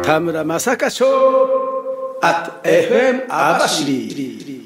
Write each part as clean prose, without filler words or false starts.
田村正華ショー at FM 網走。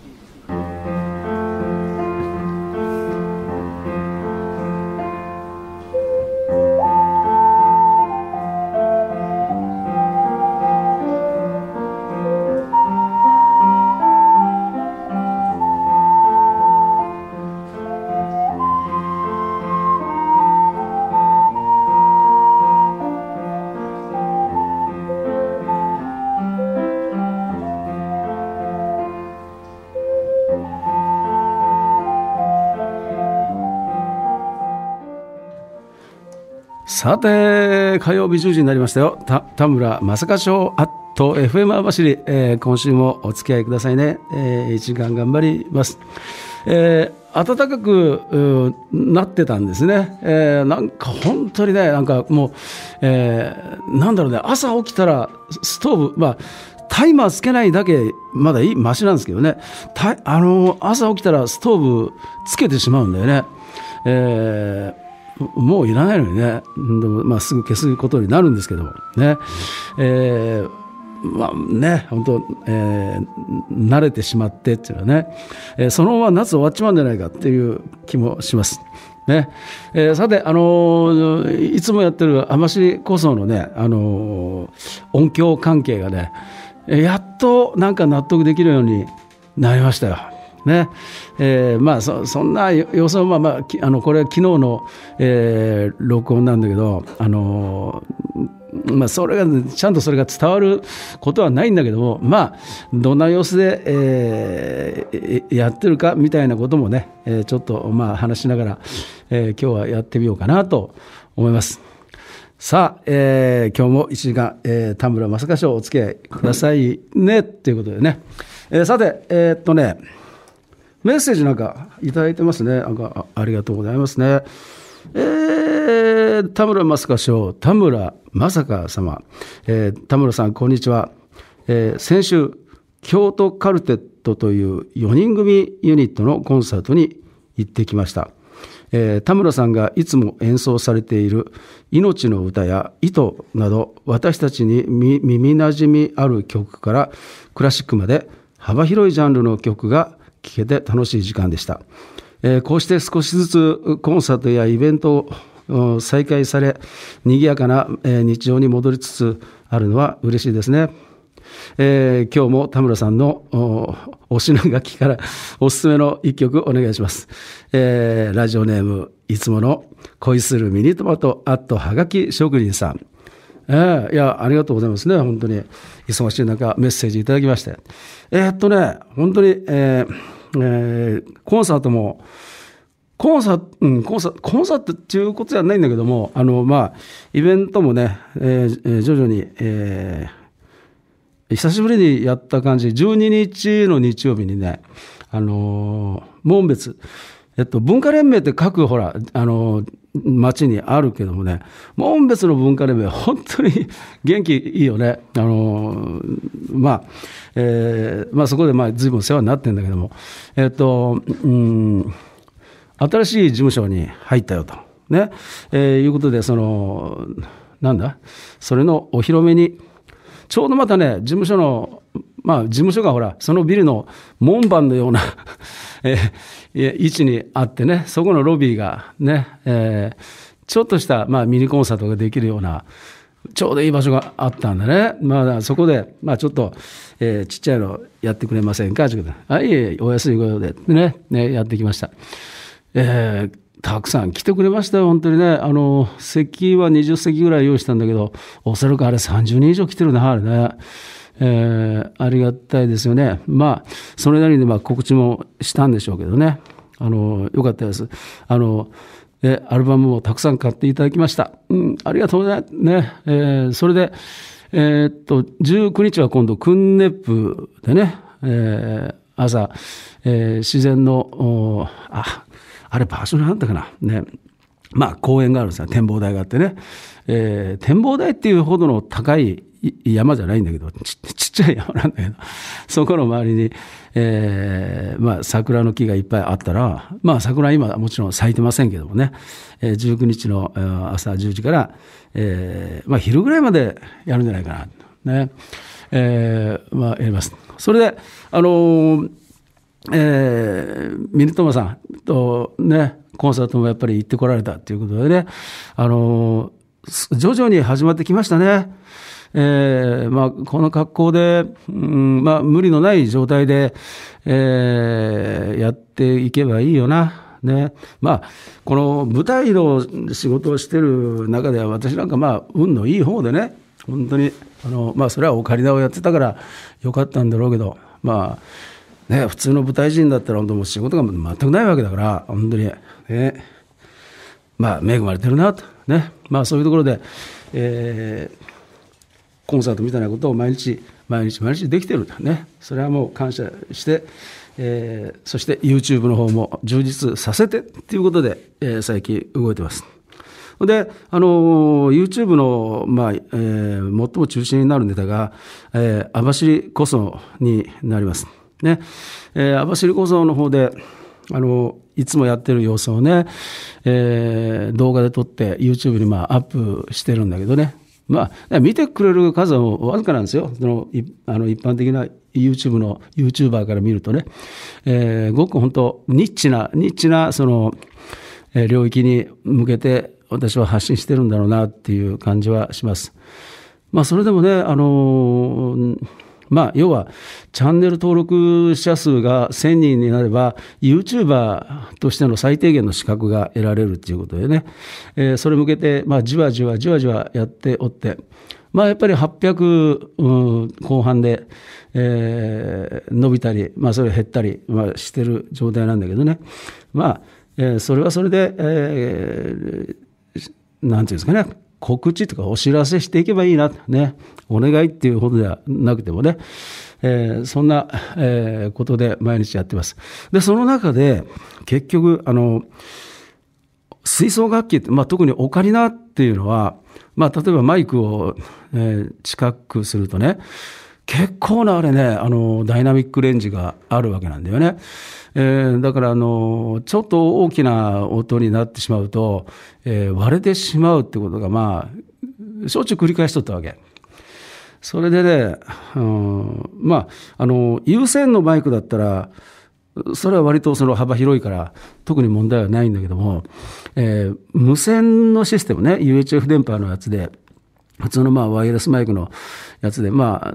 さて火曜日10時になりましたよ。田村正華ショー at FM 網走、今週もお付き合いくださいね。1時間頑張ります。暖かくなってたんですね。なんか本当にね、なんかもう、なんだろうね、朝起きたらストーブ、タイマーつけないだけまだいいマシなんですけどね、朝起きたらストーブつけてしまうんだよね。もういらないのにね、でもすぐ消すことになるんですけどもね、本当、慣れてしまってっていうのはね、そのまま夏終わっちまうんじゃないかっていう気もしますね。さて、いつもやってる網走構想のね、音響関係がね、やっとなんか納得できるようになりましたよね。そんな様子は、これは昨日の、録音なんだけど、それがちゃんとそれが伝わることはないんだけども、どんな様子で、やってるかみたいなこともね、ちょっと話しながら、今日はやってみようかなと思います。さあ、今日も1時間、田村正華ショーお付き合いくださいねということでね、さてメッセージなんかいただいてますね。ありがとうございますね。田村正華ショー、田村正華様、田村さんこんにちは。先週京都カルテットという4人組ユニットのコンサートに行ってきました。田村さんがいつも演奏されている命の歌や糸など、私たちに耳なじみある曲からクラシックまで幅広いジャンルの曲が聴けて楽しい時間でした。こうして少しずつコンサートやイベントを再開され、賑やかな日常に戻りつつあるのは嬉しいですね。今日も田村さんのお品書きからおすすめの一曲お願いします。ラジオネームいつもの恋するミニトマトはがき職人さん、いやありがとうございますね。本当に忙しい中メッセージいただきまして、本当に、コンサートもコンサートっていうことじゃないんだけども、イベントもね、徐々に、久しぶりにやった感じ。12日の日曜日にね、紋別、文化連盟って各町にあるけどもね、紋別の文化連盟本当に元気いいよね。そこで随分世話になってるんだけども、新しい事務所に入ったよとね、いうことで、それのお披露目にちょうどまたね、事務所がそのビルの門番のような位置にあってね、そこのロビーがね、ちょっとしたミニコンサートができるようなちょうどいい場所があったんでね、そこでちょっと、ちっちゃいのやってくれませんかということで、いえお安いご用でね、やってきました。たくさん来てくれましたよ、本当にね。席は20席ぐらい用意したんだけど、おそらくあれ30人以上来てるな、あれね。ありがたいですよね。それなりに告知もしたんでしょうけどね。よかったです。アルバムもたくさん買っていただきました。ありがとうね。それで、19日は今度、クンネップでね、朝、自然の、あれ場所にあったかなね。公園があるんですよ。展望台があってね。展望台っていうほどの高い山じゃないんだけど、ちっちゃい山なんだけど、そこの周りに、桜の木がいっぱいあったら、桜は今もちろん咲いてませんけどもね、19日の朝10時から、昼ぐらいまでやるんじゃないかな、ね、やります。それで、ミニトマさんとね、コンサートもやっぱり行ってこられたということでね、徐々に始まってきましたね。この格好で、無理のない状態で、やっていけばいいよな。ね。この舞台の仕事をしている中では、私なんか運のいい方でね、本当に、それはオカリナをやってたからよかったんだろうけど、普通の舞台人だったら本当もう仕事が全くないわけだから、本当に、ね、恵まれてるなと、ね。そういうところで、コンサートみたいなことを毎日できてるんだね。それはもう感謝して、そして YouTube の方も充実させてということで、最近動いてます。で、YouTube の、最も中心になるネタが、網走こそになります。ね。網走こその方で、いつもやってる様子をね、動画で撮って YouTube にアップしてるんだけどね。見てくれる数はわずかなんですよ。一般的な YouTube の YouTuber から見るとね、ごく本当ニッチなその、領域に向けて私は発信してるんだろうなっていう感じはします。それでもね、要はチャンネル登録者数が1000人になれば YouTuber としての最低限の資格が得られるということでね、それ向けてじわじわやっておって、やっぱり800、後半で、伸びたり、それ減ったり、してる状態なんだけどね、それはそれで、なんていうんですかね、告知とかお知らせしていけばいいな、ね、お願いっていうほどではなくてもね、そんな、ことで毎日やってます。で、その中で結局吹奏楽器って、特にオカリナっていうのは、例えばマイクを、近くするとね、結構なあれね、ダイナミックレンジがあるわけなんだよね。だからちょっと大きな音になってしまうと、割れてしまうってことがしょっちゅう繰り返しとったわけ。それでね、有線のマイクだったらそれは割とその幅広いから特に問題はないんだけども、無線のシステムね、 UHF 電波のやつで普通のワイヤレスマイクのやつでいわ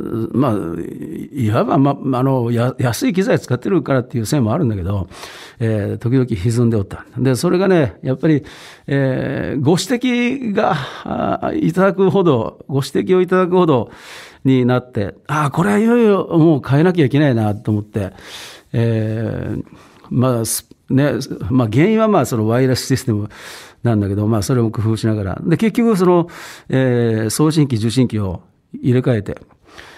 ば安い機材使ってるからっていうせいもあるんだけど、時々歪んでおった。でそれがねやっぱり、ご指摘がいただくほどになって、これはいよいよもう変えなきゃいけないなと思って、原因はそのワイヤレスシステムなんだけど、それを工夫しながら、で結局その、送信機受信機を入れ替えて、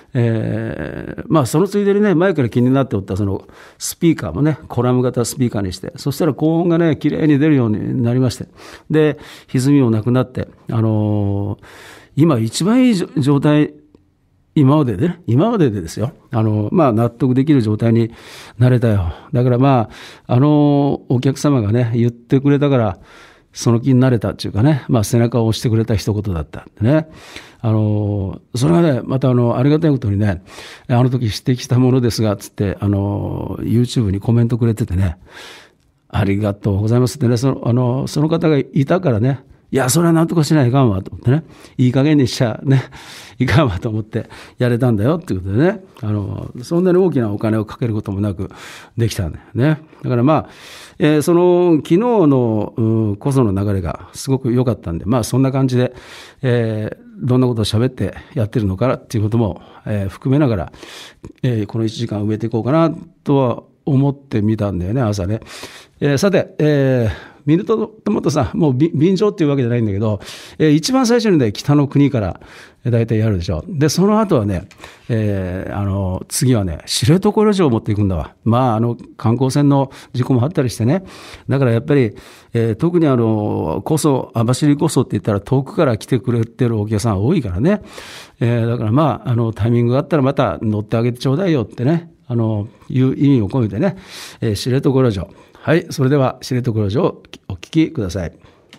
そのついでにね、前から気になっておったそのスピーカーもね、コラム型スピーカーにして、そしたら高音がね綺麗に出るようになりまして、で歪みもなくなって、今一番いい状態、今まででですよ、納得できる状態になれたよ。だからお客様がね言ってくれたからその気になれたっていうかね、背中を押してくれた一言だったんでね、それがねまたありがたいことにね、あの時指摘したものですがつってYouTube にコメントくれててね、ありがとうございますってね、その方がいたからね、いやそれはなんとかしないかんわと思ってね、いい加減にしちゃねいかんわと思ってやれたんだよっていうことでね、そんなに大きなお金をかけることもなくできたんだよね。だからその昨日のこその流れがすごく良かったんで、そんな感じで、どんなことを喋ってやってるのかっていうことも、含めながら、この1時間埋めていこうかなとは思ってみたんだよね、朝ね。さて、 ミルトマトさん、もう便乗っていうわけじゃないんだけど、一番最初にね、北の国から大体やるでしょ。で、その後はね、次はね、知床旅情を持っていくんだわ。まあ、観光船の事故もあったりしてね。だからやっぱり、特に網走こそって言ったら遠くから来てくれてるお客さん多いからね。だからまあ、タイミングがあったらまた乗ってあげてちょうだいよってね、いう意味を込めてね、知床旅情。はい、それでは知床旅情をお聞きください。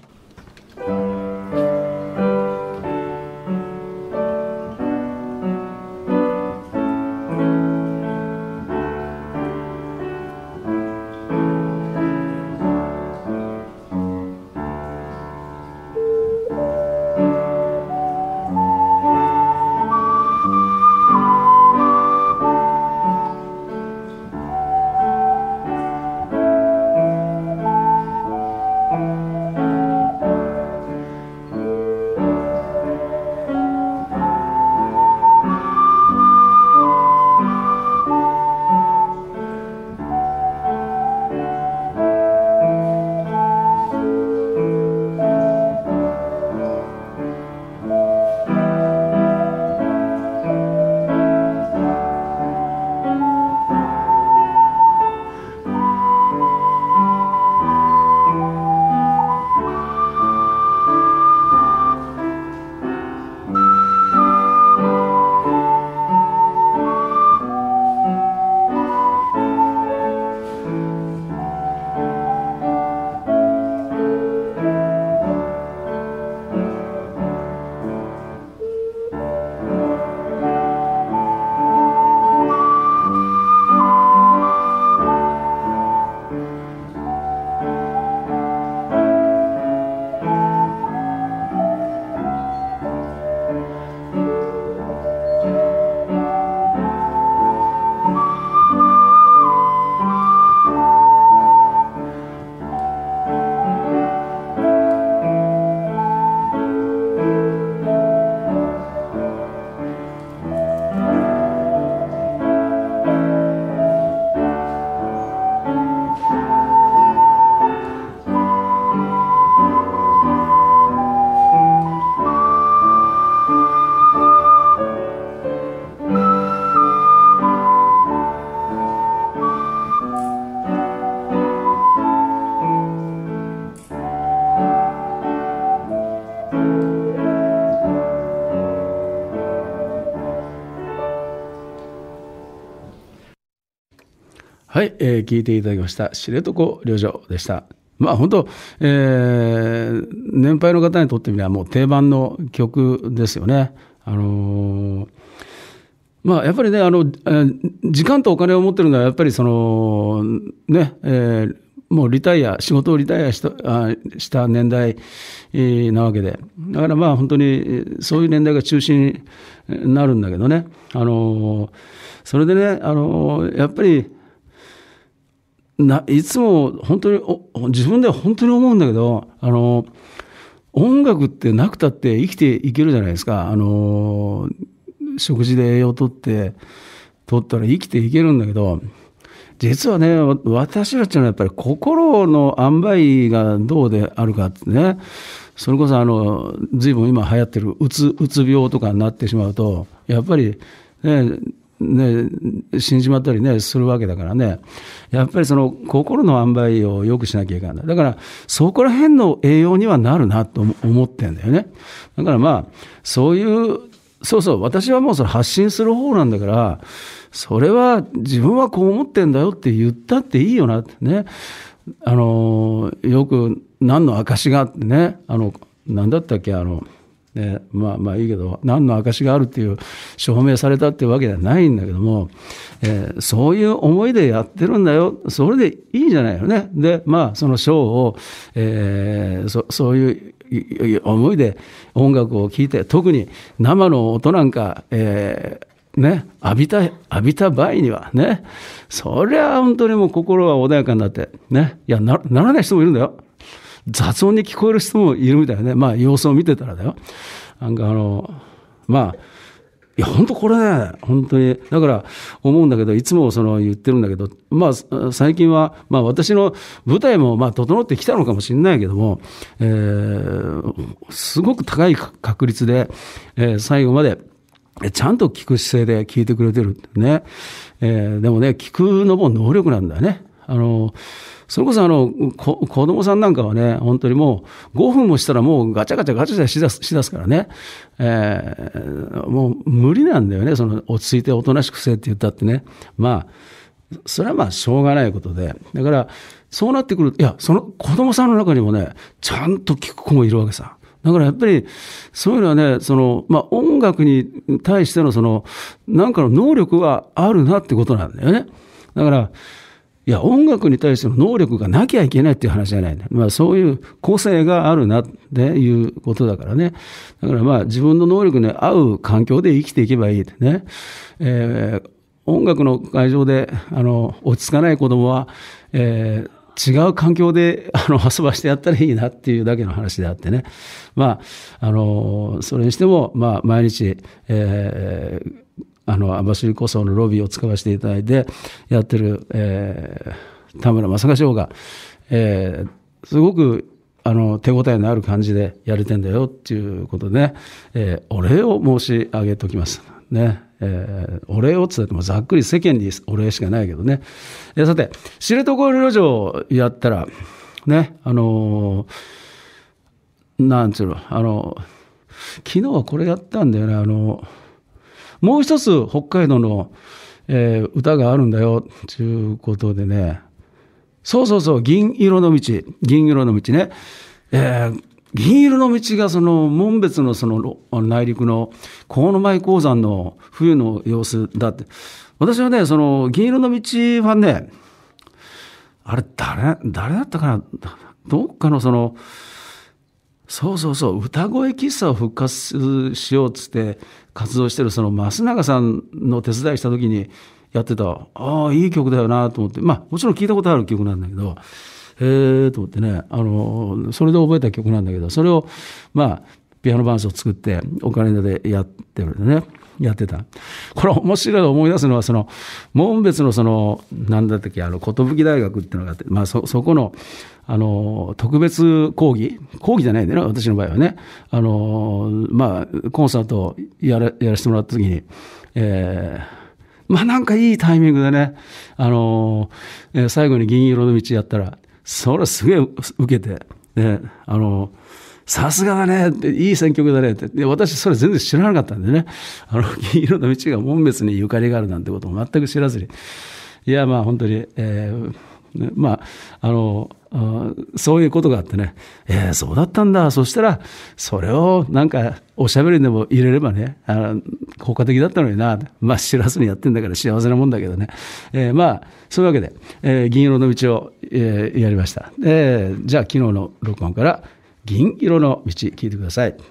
はい、聞いていただきました知床旅情でした。まあ本当、年配の方にとってみればもう定番の曲ですよね。まあやっぱりね、時間とお金を持ってるのはやっぱりそのね、もう仕事をリタイアした年代なわけで、だからまあ本当にそういう年代が中心になるんだけどね、それでね、やっぱりいつも本当に自分では本当に思うんだけど、音楽ってなくたって生きていけるじゃないですか。食事で栄養を取ったら生きていけるんだけど、実はね、私たちのやっぱり心の塩梅がどうであるかってね、それこそ随分今流行ってるうつ病とかになってしまうと、やっぱり死んじまったりねするわけだからね、やっぱりその心の塩梅を良くしなきゃいけない。だからそこら辺の栄養にはなるなと思ってんだよね。だからまあそう私はもうそれ発信する方なんだから、それは自分はこう思ってんだよって言ったっていいよなってね。よく何の証があってね、何だったっけ、まあいいけど、何の証があるっていう証明されたっていうわけではないんだけども、そういう思いでやってるんだよ、それでいいじゃないよね。でまあその賞を、そういう思いで音楽を聴いて、特に生の音なんか、浴びた場合にはね、そりゃ本当にもう心は穏やかになってね、いや ならない人もいるんだよ。雑音に聞こえる人もいるみたいなね。まあ様子を見てたらだよ。なんかまあいや本当これね、本当にだから思うんだけど、いつも言ってるんだけど、まあ、最近は、まあ、私の舞台もまあ整ってきたのかもしれないけども、すごく高い確率で、最後までちゃんと聞く姿勢で聞いてくれてるね。でもね、聞くのも能力なんだよね。それこそ子供さんなんかはね、本当にもう5分もしたらもうガチャガチャガチャガチャしだすからね、もう無理なんだよね、落ち着いておとなしくせえって言ったってね。まあ、それはまあしょうがないことで。だから、そうなってくる、いや、その子供さんの中にもね、ちゃんと聞く子もいるわけさ。だからやっぱり、そういうのはね、まあ、音楽に対してのなんかの能力があるなってことなんだよね。だから、いや、音楽に対しての能力がなきゃいけないっていう話じゃないんだ。まあ、そういう個性があるなっていうことだからね。だからまあ、自分の能力に合う環境で生きていけばいいってね。音楽の会場で、落ち着かない子供は、違う環境で、遊ばしてやったらいいなっていうだけの話であってね。まあ、それにしても、まあ、毎日、網走高層のロビーを使わせていただいてやってる、田村正和師匠が、すごく手応えのある感じでやれてんだよっていうことで、ね、お礼を申し上げておきますね。お礼をって言ってもざっくり世間にお礼しかないけどね。さて、知床旅情やったらね、なんつうの、昨日はこれやったんだよね。もう一つ北海道の、歌があるんだよということでね、そう銀色の道ね、銀色の道が紋別の内陸の河前鉱山の冬の様子だって。私はね、銀色の道はね、あれ誰だったかな、どっかの歌声喫茶を復活しようっつって活動してる増永さんの手伝いした時にやってた、ああいい曲だよなと思って、まあもちろん聞いたことある曲なんだけど、と思ってね、それで覚えた曲なんだけど、それをまあピアノ伴奏を作ってオカリナでやってるね、やってた。これ面白い思い出すのは紋別のなんだったっけ、寿大学っていうのがあって、まあそこの特別講義じゃないんだよね、私の場合はね。まあコンサートをやらせてもらった時に、まあなんかいいタイミングでね、最後に銀色の道やったら、それすげえ受けて、ね、さすがだねって、いい選曲だねって。で、私それ全然知らなかったんでね、銀色の道が紋別にゆかりがあるなんてことを全く知らずに。いや、まあ本当に、まあ、そういうことがあってね、そうだったんだ。そしたら、それをなんかおしゃべりでも入れればね、効果的だったのにな。まあ知らずにやってんだから幸せなもんだけどね。まあ、そういうわけで、銀色の道を、やりました。じゃあ昨日の録音から銀色の道聞いてください。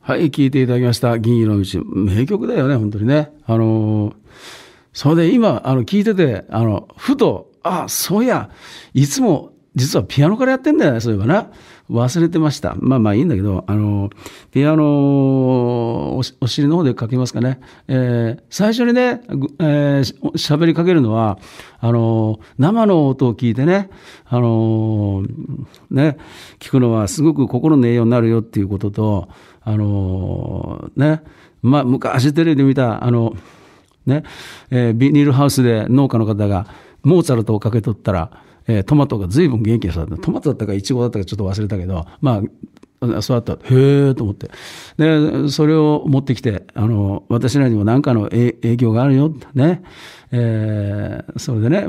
はい、聴いていただきました。銀色の道。名曲だよね、本当にね。それで今、聴いてて、ふと、そういや、いつも、実はピアノからやってんだよね、そういえばな。忘れてました。まあまあいいんだけど、ピアノお尻の方でかけますかね。最初にね、喋りかけるのは、生の音を聞いてね、聞くのはすごく心の栄養になるよっていうことと、昔テレビで見た、ビニールハウスで農家の方がモーツァルトをかけとったら、トマトが随分元気でした。トマトだったかイチゴだったかちょっと忘れたけど、そうだった。へえと思って。で、それを持ってきて、私らにも何かの影響があるよ、ね。それでね、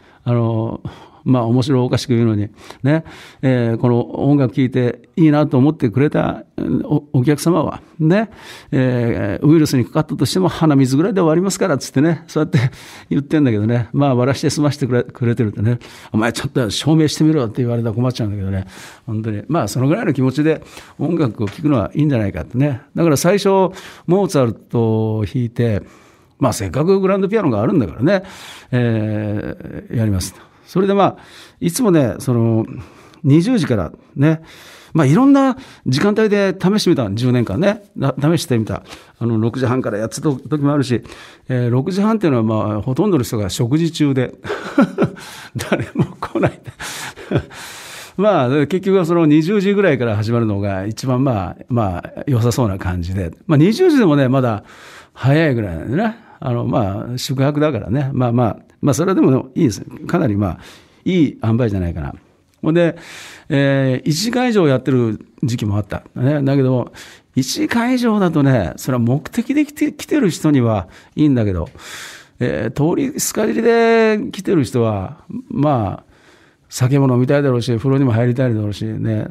面白おかしく言うのに、ね、この音楽聴いていいなと思ってくれた お客様は、ね、ウイルスにかかったとしても鼻水ぐらいで終わりますから、つってね、そうやって言ってんだけどね、笑して済ましてくれてるってね、お前ちょっと証明してみろって言われたら困っちゃうんだけどね、本当に、そのぐらいの気持ちで音楽を聴くのはいいんじゃないかってね。だから最初、モーツァルトを弾いて、せっかくグランドピアノがあるんだからね、やります。それでいつもね、20時からね、いろんな時間帯で試してみた、10年間ね、試してみた。6時半からやってた時もあるし、6時半っていうのはほとんどの人が食事中で、誰も来ない。結局は20時ぐらいから始まるのが一番良さそうな感じで、20時でもね、まだ早いぐらいなんでね、宿泊だからね、それでもいいです。かなりいい塩梅じゃないかな。ほんで、1時間以上やってる時期もあった。ね、だけど、1時間以上だとね、それは目的で来てる人にはいいんだけど、通りすがりで来てる人は、酒も飲みたいだろうし、風呂にも入りたいだろうし、ね、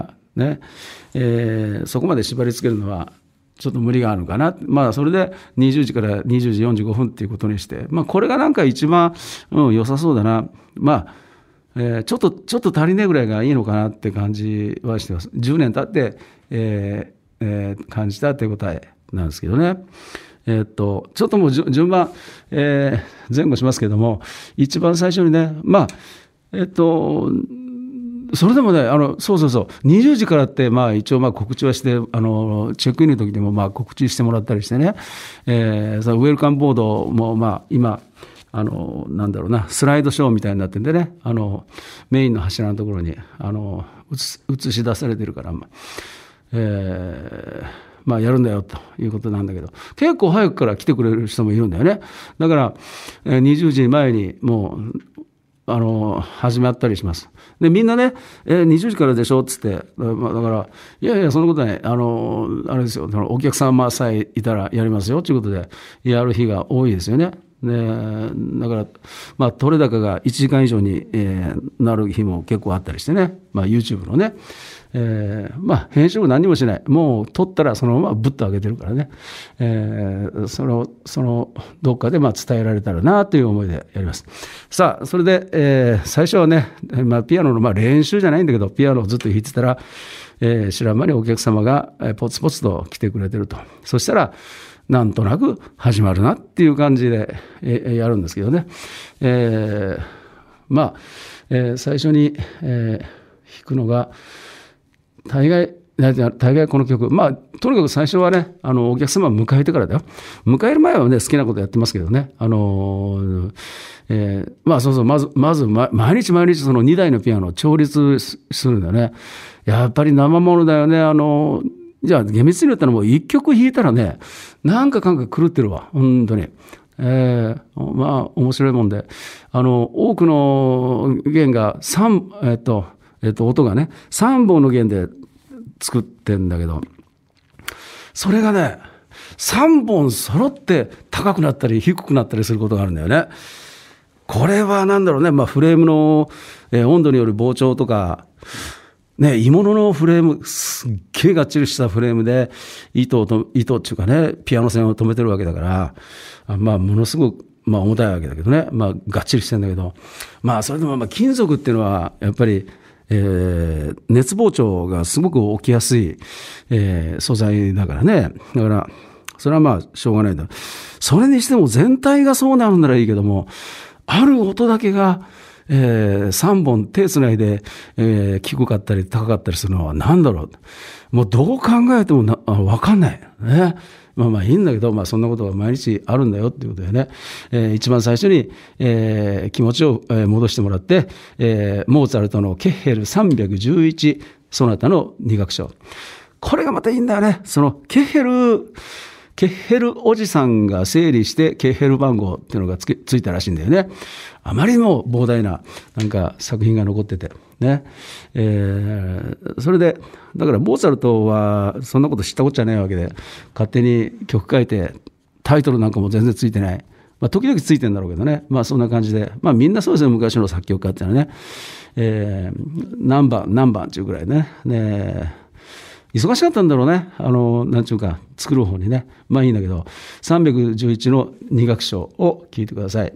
そこまで縛り付けるのは、ちょっと無理があるのかな。それで20時から20時45分っていうことにして、これがなんか一番、良さそうだな。ちょっと足りねえぐらいがいいのかなって感じはしてます。10年経って、感じたという答えなんですけどね。ちょっともう順番、前後しますけども、一番最初にね、それでもね、そう20時からって、一応告知はして、チェックインの時にも告知してもらったりしてね、そのウェルカムボードも今、スライドショーみたいになってんでね、メインの柱のところに、映し出されてるから、やるんだよということなんだけど、結構早くから来てくれる人もいるんだよね。だから、20時前にもう、始まったりします。で、みんなね、20時からでしょっつって、だから、いや、そんなことない。あれですよ、お客様さえいたらやりますよということで、やる日が多いですよね。で、だから、取れ高が1時間以上に、なる日も結構あったりしてね、YouTube のね、編集も何もしない。もう撮ったらそのままぶっと上げてるからね。そのどっかで伝えられたらなという思いでやります。さあ、それで、最初はね、ピアノの練習じゃないんだけど、ピアノをずっと弾いてたら、知らん間にお客様がポツポツと来てくれてると。そしたら、なんとなく始まるなっていう感じで、やるんですけどね。最初に、弾くのが、大概この曲、とにかく最初はね、お客様を迎えてからだよ。迎える前はね、好きなことやってますけどね。まず毎日その2台のピアノを調律するんだよね。やっぱり生ものだよね。じゃあ厳密に言ったらもう1曲弾いたらね、なんか狂ってるわ。本当に。面白いもんで。多くの弦が音がね、3本の弦で作ってんだけど、それがね、3本揃って高くなったり低くなったりすることがあるんだよね。これはなんだろうね、フレームの、温度による膨張とか、ね、鋳物のフレーム、すっげえがっちりしたフレームで、糸っていうかね、ピアノ線を止めてるわけだから、ものすごく、重たいわけだけどね、がっちりしてんだけど、それでも金属っていうのは、やっぱり、 熱膨張がすごく起きやすい、素材だからね。だからそれはまあしょうがないんだ。それにしても全体がそうなるならいいけども、ある音だけが、3本手つないで、低かったり高かったりするのは何だろう。もうどう考えてもわかんない。ね。まあまあいいんだけど、まあそんなことが毎日あるんだよっていうことでね、一番最初に、気持ちを戻してもらって、モーツァルトのケッヘル311ソナタの2楽章。これがまたいいんだよね。そのケッヘルおじさんが整理してケッヘル番号っていうのがついたらしいんだよね。あまりにも膨大ななんか作品が残っててね、それでだからモーツァルトはそんなこと知ったことじゃないわけで、勝手に曲書いてタイトルなんかも全然ついてない、まあ、時々ついてるんだろうけどね、まあそんな感じで、まあみんなそうですよ、昔の作曲家っていうのはね、何番っていうぐらいね、忙しかったんだろうね。なんちゅうか、作る方にね。まあいいんだけど、311の2楽章を聞いてください。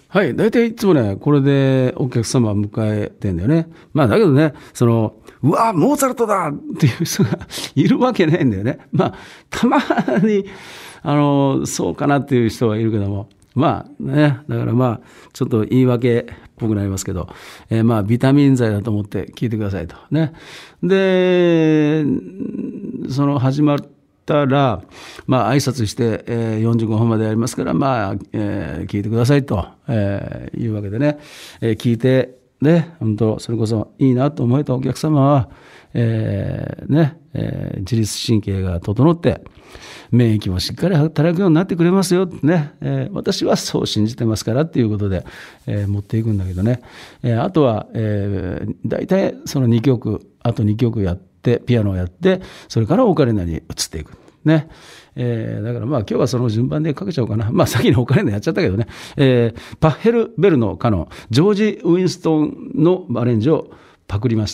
はい。大体いつもね、これでお客様迎えてんだよね。まあだけどね、うわ、モーツァルトだっていう人がいるわけないんだよね。まあ、たまに、そうかなっていう人はいるけども。まあね、だからまあ、ちょっと言い訳っぽくなりますけど、まあ、ビタミン剤だと思って聞いてくださいと。ね。で、始まったら、まあ、挨拶して、45分までやりますから、まあ、聞いてくださいと、いうわけでね、聞いて、ね、本当、それこそいいなと思えたお客様は、自律神経が整って、免疫もしっかり働くようになってくれますよ、ね、私はそう信じてますからっていうことで、持っていくんだけどね、あとは、大体その2曲、あと2曲やって、ピアノをやって、それからオカリナに移っていく。ね。だからまあ今日はその順番でかけちゃおうかな。まあ先にオカリナやっちゃったけどね。パッヘルベルのカノン、ジョージ・ウィンストンのアレンジをパクりました。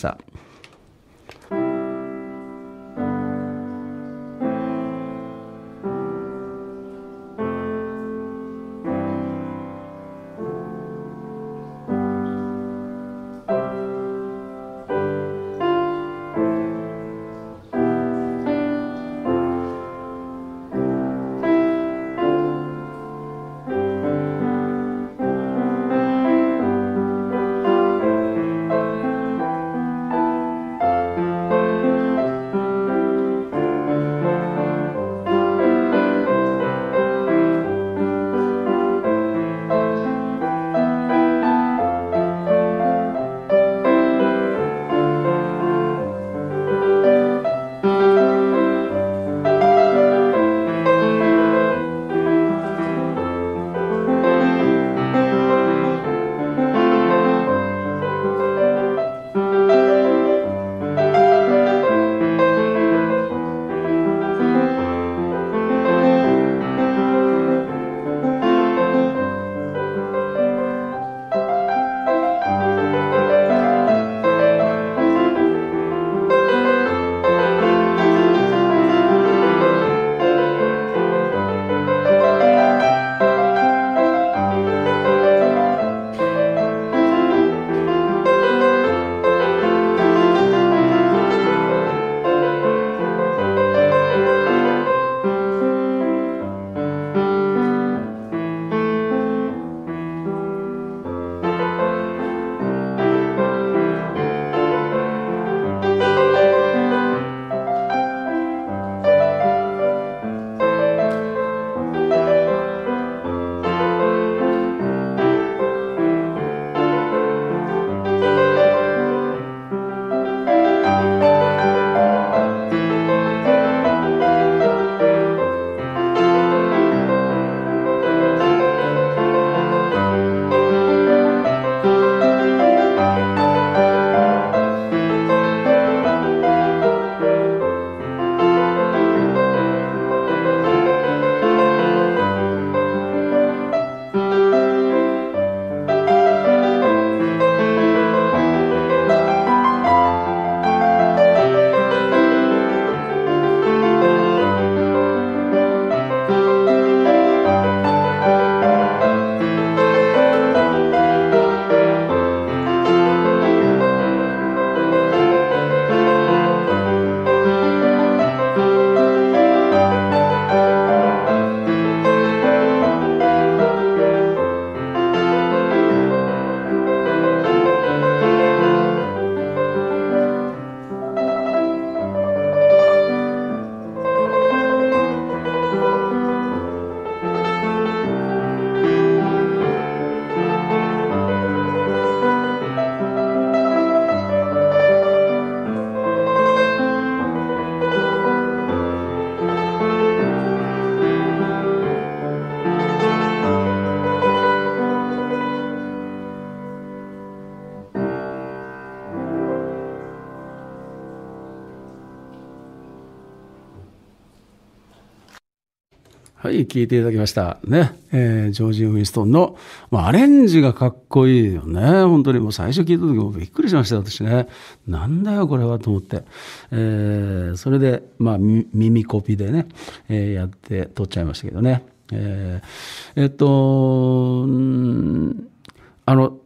はい、聞いていただきましたね。ジョージ・ウィンストンの、アレンジがかっこいいよね。本当にもう最初聞いた時もびっくりしました、私ね。なんだよこれはと思って。それで、耳コピでね、やって撮っちゃいましたけどね。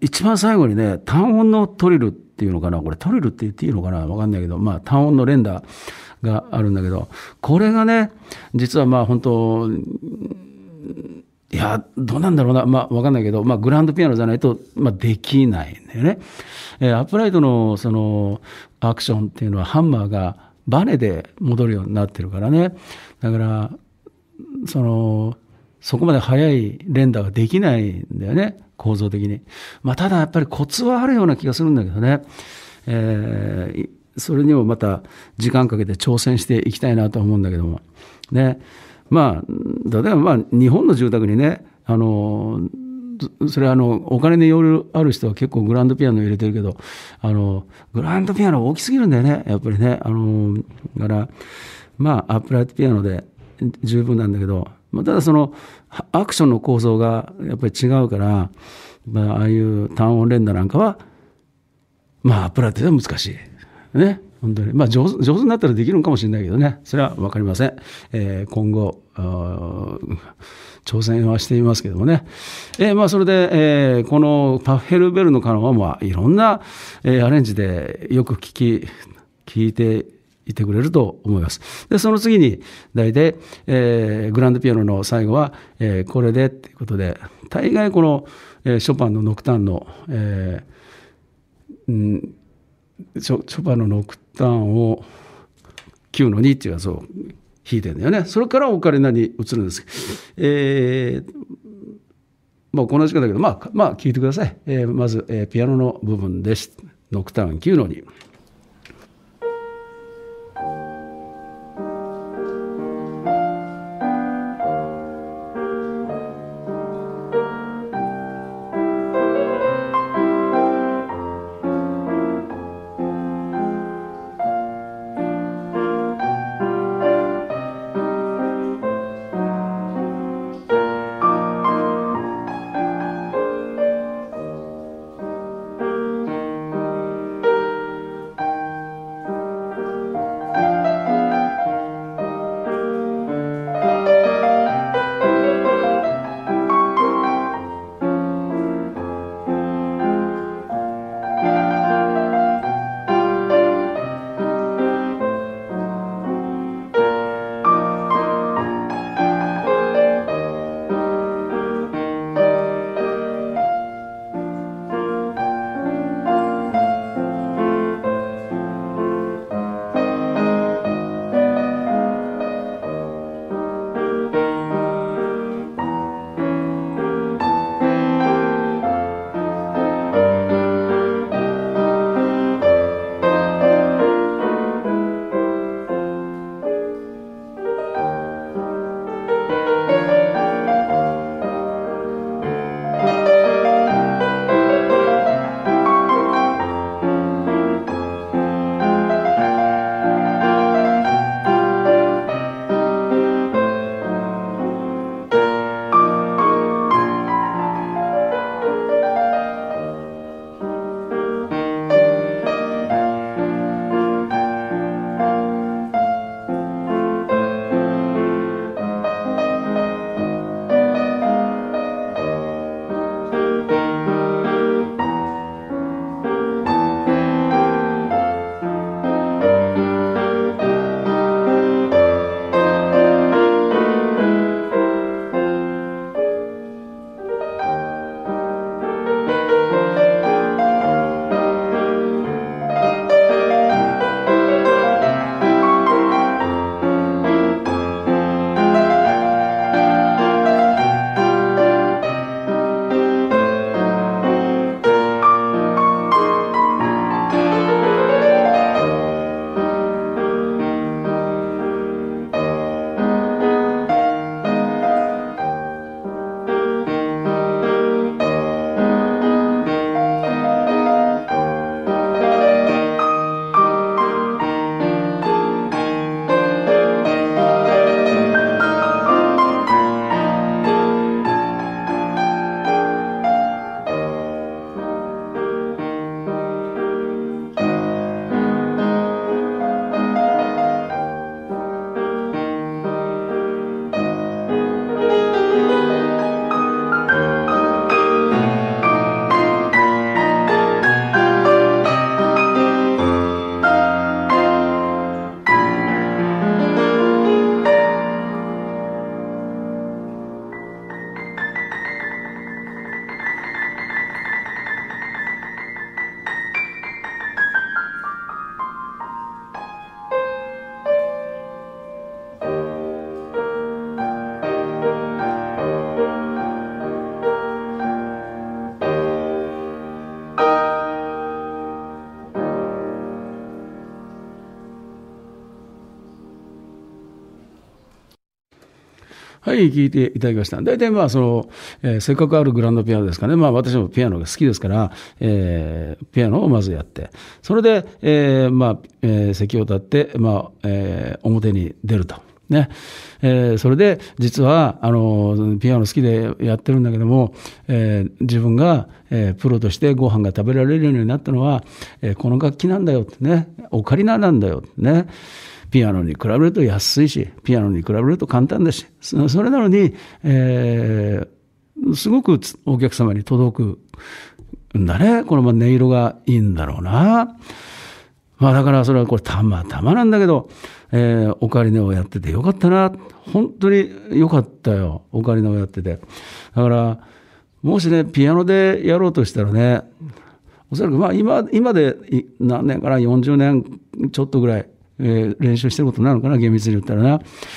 一番最後にね、単音のトリルっていうのかな、これトリルって言っていいのかな、わかんないけど、まあ単音の連打があるんだけど、これがね、実はまあ本当、いや、どうなんだろうな、まあわかんないけど、まあグランドピアノじゃないと、まあできないんだよね。アップライトのそのアクションっていうのはハンマーがバネで戻るようになってるからね。だから、そこまで速い連打ができないんだよね、構造的に。まあ、ただやっぱりコツはあるような気がするんだけどね。それにもまた時間かけて挑戦していきたいなと思うんだけども。ね。まあ、例えばまあ、日本の住宅にね、それはお金に余裕ある人は結構グランドピアノ入れてるけど、グランドピアノ大きすぎるんだよね、やっぱりね。だから、まあ、アップライトピアノで十分なんだけど、ただそのアクションの構造がやっぱり違うから、まあ、ああいう単音連打なんかは、まあ、アップライトでは難しい。ね。本当に。まあ上手になったらできるのかもしれないけどね。それはわかりません。今後、挑戦はしていますけどもね。まあそれで、このパッヘルベルのカノンは、まあいろんな、アレンジでよく聞いていてくれると思います。で、その次に、大体、グランドピアノの最後は、これでっていうことで、大概この、ショパンのノクターンの、ショパンのノクターンを9の2っていうやつを弾いてるんだよね。それからオカリナに移るんですけど、まあ同じかだけど、まあ聞いてください。まず、ピアノの部分です。ノクターン9の2。 はい、聞いていただきました。大体まあせっかくあるグランドピアノですかね。まあ私もピアノが好きですから、ピアノをまずやって、それで、席を立って、表に出ると。ね。それで実はピアノ好きでやってるんだけども、自分が、プロとしてご飯が食べられるようになったのは、この楽器なんだよってね、オカリナなんだよってね。ピアノに比べると安いし、ピアノに比べると簡単だし、それなのに、すごくお客様に届くんだね。この音色がいいんだろうな。だからそれはこれたまたまなんだけど、オカリナをやっててよかったな。本当によかったよ。オカリナをやってて。だから、もしね、ピアノでやろうとしたらね、おそらく今で何年かな、40年ちょっとぐらい、練習してることになるのかな、厳密に言ったらな。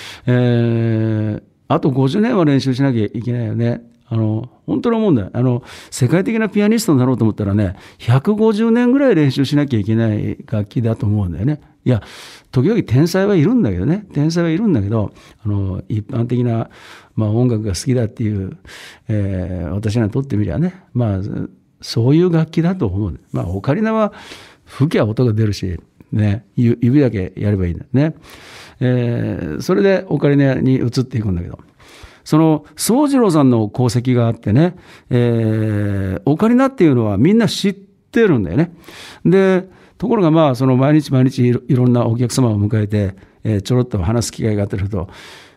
あと50年は練習しなきゃいけないよね。本当に思うんだよ。世界的なピアニストになろうと思ったらね、150年ぐらい練習しなきゃいけない楽器だと思うんだよね。いや、時々天才はいるんだけどね。天才はいるんだけど、一般的な、音楽が好きだっていう、私にとってみりゃね、そういう楽器だと思う。オカリナは吹きゃ音が出るし、ね、指だけやればいいんだよね。それでオカリナに移っていくんだけど、その宗次郎さんの功績があってね、オカリナっていうのはみんな知ってるんだよね。で、ところがその毎日毎日いろんなお客様を迎えて、ちょろっと話す機会があってると、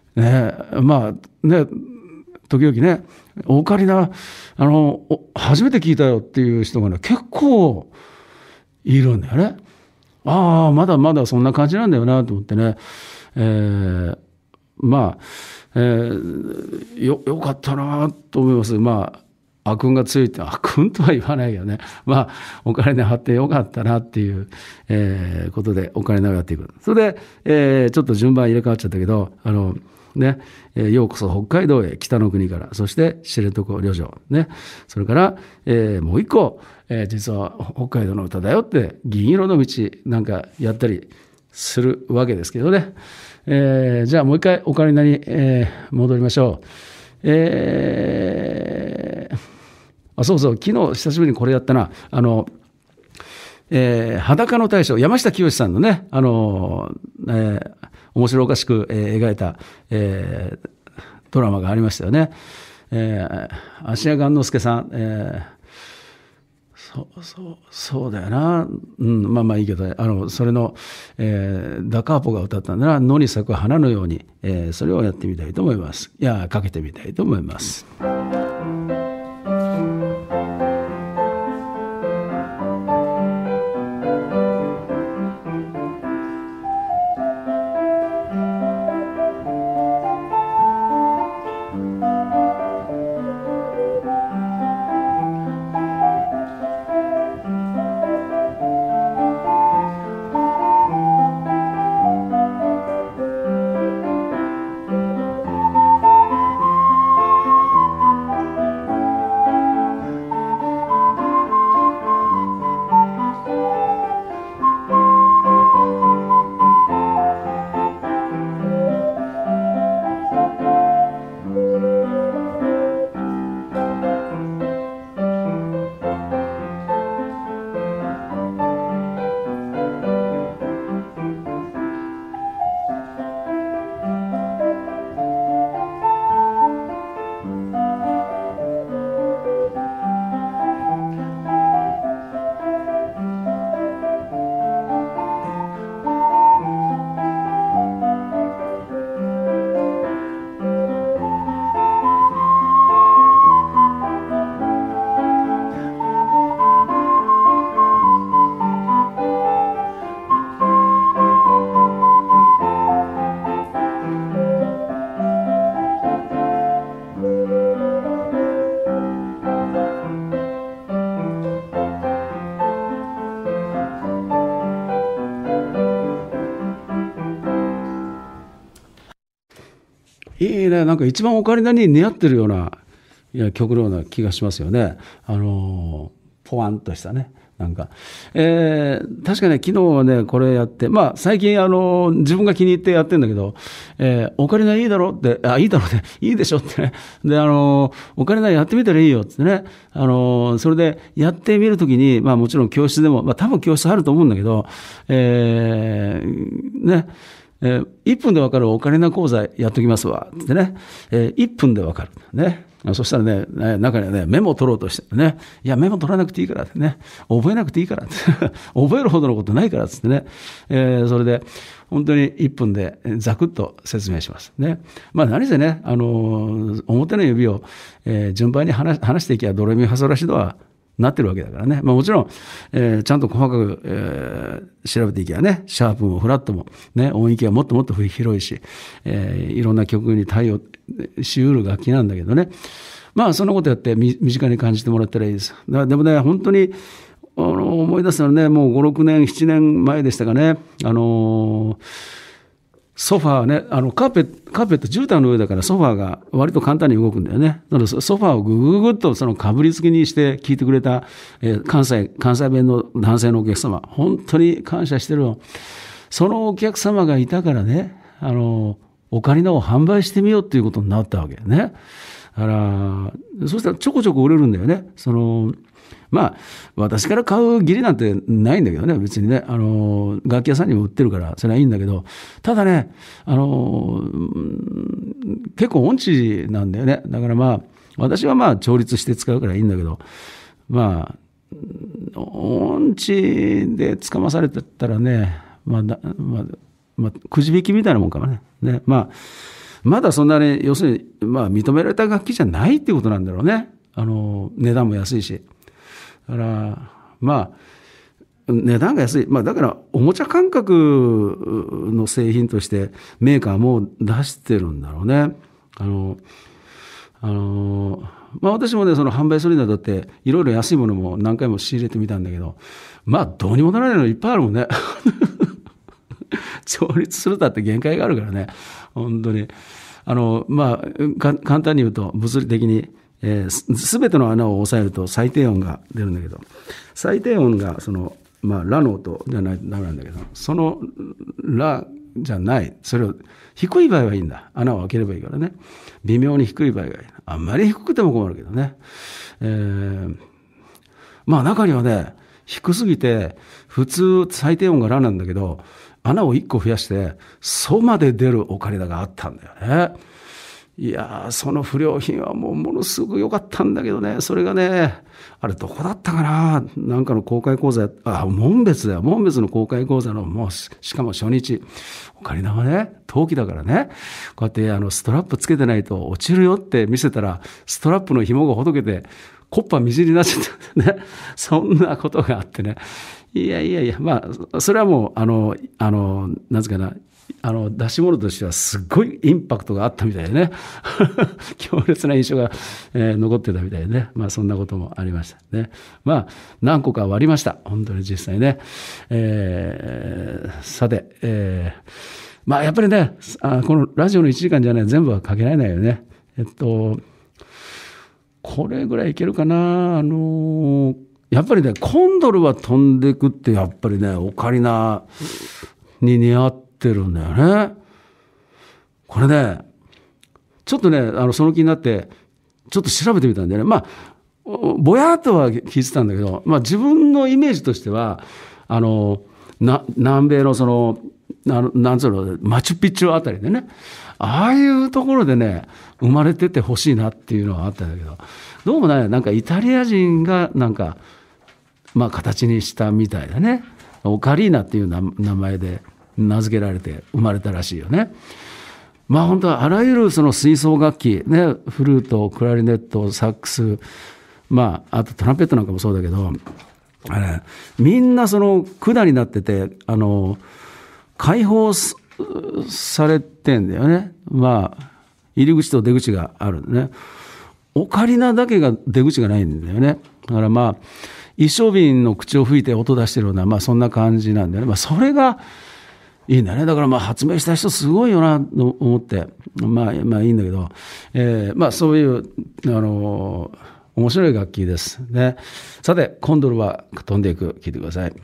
時々ね、オカリナ、初めて聞いたよっていう人がね、結構いるんだよね。まだまだそんな感じなんだよなと思ってね。よかったなと思います。悪運がついて、悪運とは言わないよね。お金張ってよかったなっていう、ことでお金をやっていく。それで、ちょっと順番入れ替わっちゃったけど、ようこそ北海道へ、北の国から、そして知床旅情、ね。それから、もう一個、実は北海道の歌だよって、銀色の道なんかやったりするわけですけどね。じゃあもう一回オカリナに、戻りましょう。そうそう、昨日久しぶりにこれやったな。裸の大将、山下清さんのね、面白おかしく、描いた、ドラマがありましたよね。芦屋雁之助さん、そうだよな。いいけどね。それの、ダカーポが歌ったんだな。野に咲く花のように、それをやってみたいと思います。かけてみたいと思います。いいね。なんか一番オカリナに似合ってるような曲のような気がしますよね。ポワンとしたね。 なんか、確かね、昨日はね、これやって、まあ、最近、自分が気に入ってやってるんだけど、オカリナいいだろって、いいだろって、いいでしょってね。で、オカリナやってみたらいいよってね。それで、やってみるときに、まあ、もちろん教室でも、まあ、多分教室あると思うんだけど、ね、1分でわかるオカリナ講座やっときますわってね、1分でわかるね。そしたらね、中にはね、メモを取ろうとしてね、いや、メモ取らなくていいからってね、覚えなくていいからって覚えるほどのことないからっつってね、それで、本当に1分でざくっと説明しますね。まあ何せね、表の指を、順番に話していけばドレミファソラシドはなってるわけだからね。まあもちろん、ちゃんと細かく、調べていけばね、シャープもフラットもね、音域はもっともっと広いし、いろんな曲に対応しうる楽器なんだけどね。まあそんなことやって身近に感じてもらったらいいです。でもね、本当に、思い出すのはね、もう5、6年、7年前でしたかね。ソファーね、カーペット、絨毯の上だからソファーが割と簡単に動くんだよね。なのでソファーをぐぐっとかぶりつきにして聞いてくれた、関西弁の男性のお客様、本当に感謝してるよ。そのお客様がいたからね、オカリナを販売してみようっていうことになったわけね。だから、そしたらちょこちょこ売れるんだよね。まあ、私から買う義理なんてないんだけどね、別にね、楽器屋さんにも売ってるから、それはいいんだけど、ただね、結構音痴なんだよね。だからまあ、私はまあ、調律して使うからいいんだけど、まあ、音痴でつかまされてたらね、まあ、くじ引きみたいなもんかもね。ね、まあ、まだそんなに、要するに、まあ、認められた楽器じゃないっていうことなんだろうね。値段も安いし。だから、まあ、値段が安い。まあ、だから、おもちゃ感覚の製品としてメーカーも出してるんだろうね。まあ、私もね、その販売するにあたって、いろいろ安いものも何回も仕入れてみたんだけど、まあ、どうにもならないのいっぱいあるもんね。調律するだって限界があるからね。本当に。まあ、簡単に言うと、物理的に、すべての穴を押さえると最低音が出るんだけど、最低音がまあ、ラの音じゃないとダメなんだけど、そのラじゃない、それを低い場合はいいんだ。穴を開ければいいからね。微妙に低い場合がいい。あんまり低くても困るけどね。まあ中にはね、低すぎて、普通最低音がラなんだけど、穴を1個増やして、ソまで出るオカリナがあったんだよね。いやー、その不良品はものすごく良かったんだけどね、それがね、あれどこだったかな、なんかの公開講座、紋別だよ、紋別の公開講座の、もうしかも初日、オカリナはね、陶器だからね、こうやってストラップつけてないと落ちるよって見せたら、ストラップの紐がほどけて、コッパみじんになっちゃったね、そんなことがあってね、いや、まあ、それはもう、なんつうかな、出し物としてはすごいインパクトがあったみたいでね強烈な印象が、残ってたみたいでね、まあそんなこともありましたね。まあ何個か割りました、本当に実際ね。さて、まあやっぱりね、このラジオの1時間じゃね、全部はかけられないよね。これぐらいいけるかな。やっぱりね、コンドルは飛んでくって、やっぱりね、オカリナに似合ってるんだよね。これね、ちょっとね、その気になって、ちょっと調べてみたんだよね。まあ、ぼやっとは聞いてたんだけど、まあ自分のイメージとしては、南米のなんつうの、マチュピチュあたりでね、ああいうところでね、生まれててほしいなっていうのはあったんだけど、どうもね、なんかイタリア人がなんか、まあ形にしたみたいだね。オカリーナっていう名前で名付けられて生まれたらしいよね。まあ本当はあらゆるその吹奏楽器、ね、フルート、クラリネット、サックス、まああとトランペットなんかもそうだけど、みんなその管になってて、開放されてんだよね。まあ入り口と出口があるんでね。オカリナだけが出口がないんだよね。だからまあ一升瓶の口を吹いて音出してるような、まあそんな感じなんだよね。まあそれがいいんだね。だからまあ発明した人すごいよなと思って、まあいいんだけど、まあそういう、オ面白い楽器ですね。さて、コンドルは飛んでいく、聴いてください。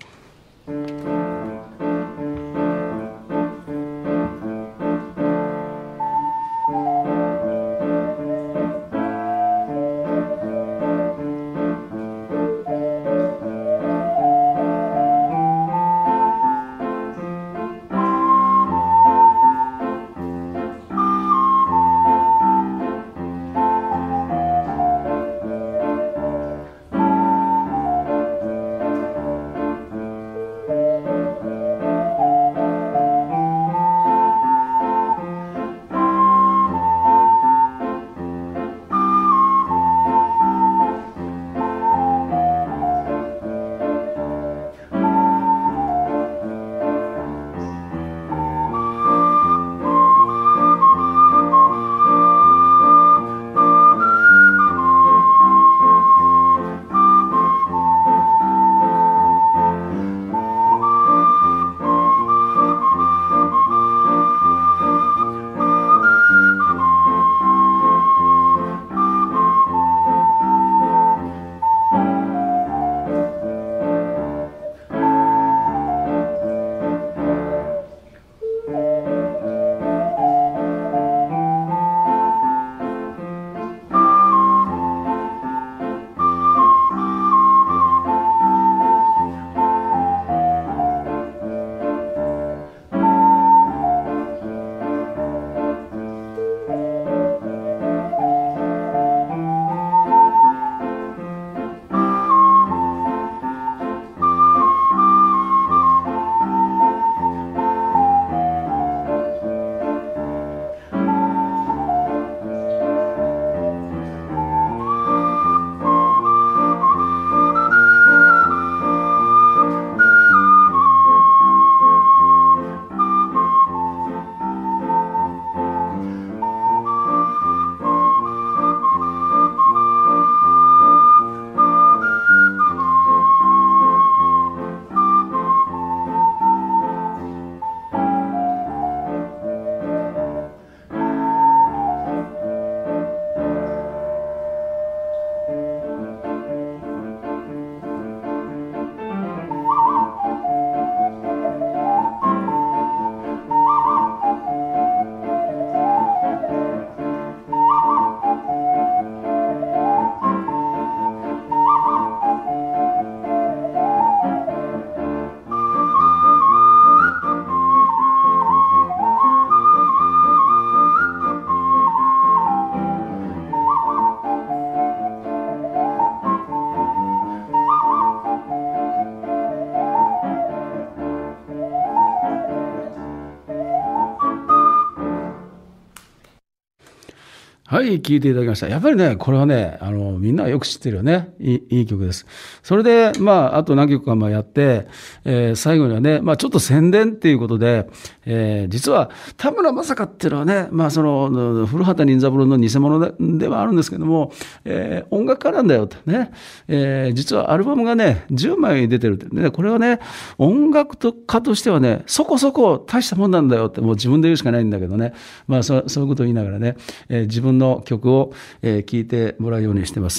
はい、聴いていただきました。やっぱりね、これはね、みんなよく知ってるよね。いい曲です。それで、あと何曲かやって、最後にはね、ちょっと宣伝っていうことで、実は、田村正和っていうのはね、古畑任三郎の偽物ではあるんですけども、音楽家なんだよってね、実はアルバムがね、10枚出てるってね、これはね、音楽家としてはね、そこそこ大したもんなんだよって、もう自分で言うしかないんだけどね、そういうことを言いながらね、自分の曲を聴いてもらうようにしてます。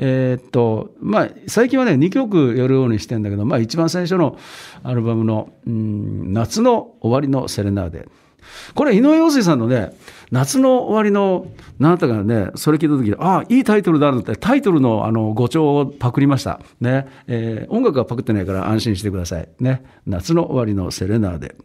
最近はね、2曲やるようにしてんだけど、一番最初のアルバムの、夏の終わりのセレナーデ。これ、井上陽水さんのね、夏の終わりの、なんだかね、それ聞いた時に、いいタイトルだなって、タイトルの語調をパクりました。ね。音楽はパクってないから安心してください。ね。夏の終わりのセレナーデ。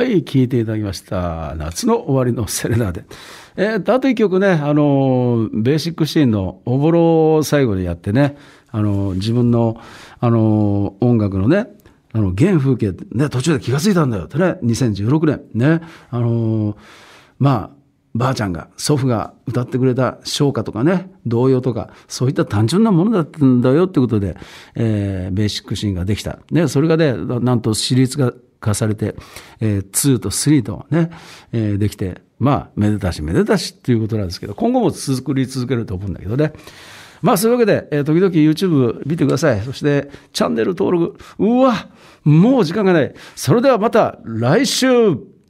はい、聴いていただきました。夏の終わりのセレナーデ。あと一曲ね、ベーシックシーンのおぼろを最後にやってね、自分の、音楽のね、原風景、ね、途中で気がついたんだよってね、2016年、ね、ばあちゃんが、祖父が歌ってくれた唱歌とかね、童謡とか、そういった単純なものだったんだよってことで、ベーシックシーンができた。ね、それがね、なんとシリーズ化されて、2と3とね、できて、めでたしめでたしっていうことなんですけど、今後も作り続けると思うんだけどね。そういうわけで、時々 YouTube 見てください。そして、チャンネル登録。うわ、もう時間がない。それではまた来週。